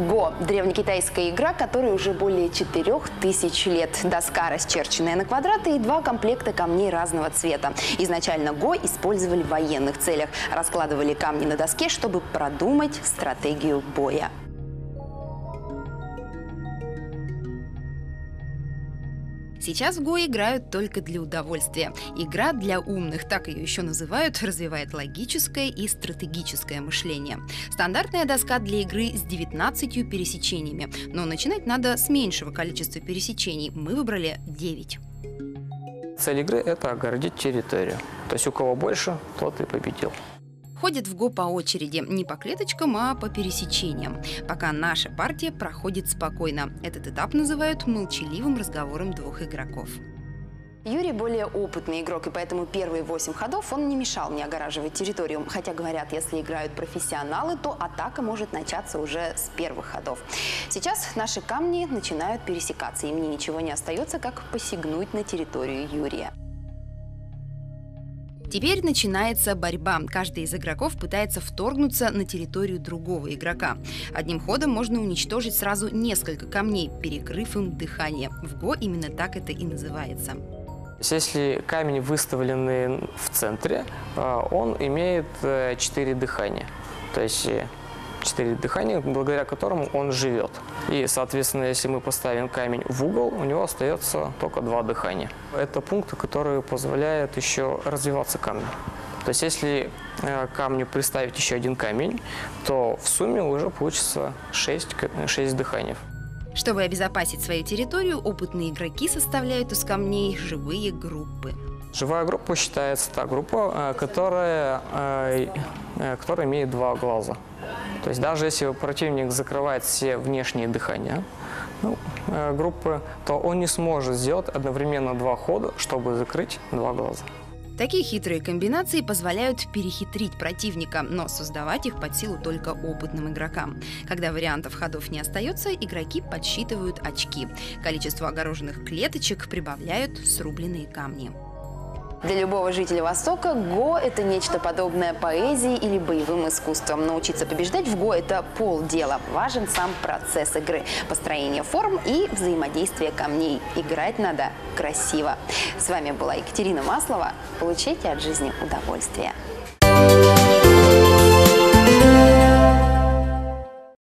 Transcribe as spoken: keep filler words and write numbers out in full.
Го – древнекитайская игра, которой уже более четырех тысяч лет. Доска, расчерченная на квадраты, и два комплекта камней разного цвета. Изначально Го использовали в военных целях. Раскладывали камни на доске, чтобы продумать стратегию боя. Сейчас в Го играют только для удовольствия. Игра для умных, так ее еще называют, развивает логическое и стратегическое мышление. Стандартная доска для игры с девятнадцатью пересечениями, но начинать надо с меньшего количества пересечений. Мы выбрали девять. Цель игры – это огородить территорию. То есть у кого больше, тот и победил. Ходят в Го по очереди, не по клеточкам, а по пересечениям. Пока наша партия проходит спокойно. Этот этап называют молчаливым разговором двух игроков. Юрий более опытный игрок, и поэтому первые восемь ходов он не мешал мне огораживать территорию. Хотя, говорят, если играют профессионалы, то атака может начаться уже с первых ходов. Сейчас наши камни начинают пересекаться, и мне ничего не остается, как посягнуть на территорию Юрия. Теперь начинается борьба. Каждый из игроков пытается вторгнуться на территорию другого игрока. Одним ходом можно уничтожить сразу несколько камней, перекрыв им дыхание. В Го именно так это и называется. Если камень выставленный в центре, он имеет четыре дыхания. То есть четыре дыхания, благодаря которому он живет. И, соответственно, если мы поставим камень в угол, у него остается только два дыхания. Это пункты, которые позволяют еще развиваться камню. То есть если камню приставить еще один камень, то в сумме уже получится шесть, шесть дыханий. Чтобы обезопасить свою территорию, опытные игроки составляют из камней живые группы. Живая группа считается та группа, которая, которая имеет два глаза. То есть даже если противник закрывает все внешние дыхания ну, группы, то он не сможет сделать одновременно два хода, чтобы закрыть два глаза. Такие хитрые комбинации позволяют перехитрить противника, но создавать их под силу только опытным игрокам. Когда вариантов ходов не остается, игроки подсчитывают очки. Количество огороженных клеточек прибавляют срубленные камни. Для любого жителя Востока Го – это нечто подобное поэзии или боевым искусствам. Научиться побеждать в Го – это полдела. Важен сам процесс игры, построение форм и взаимодействие камней. Играть надо красиво. С вами была Екатерина Маслова. Получайте от жизни удовольствие.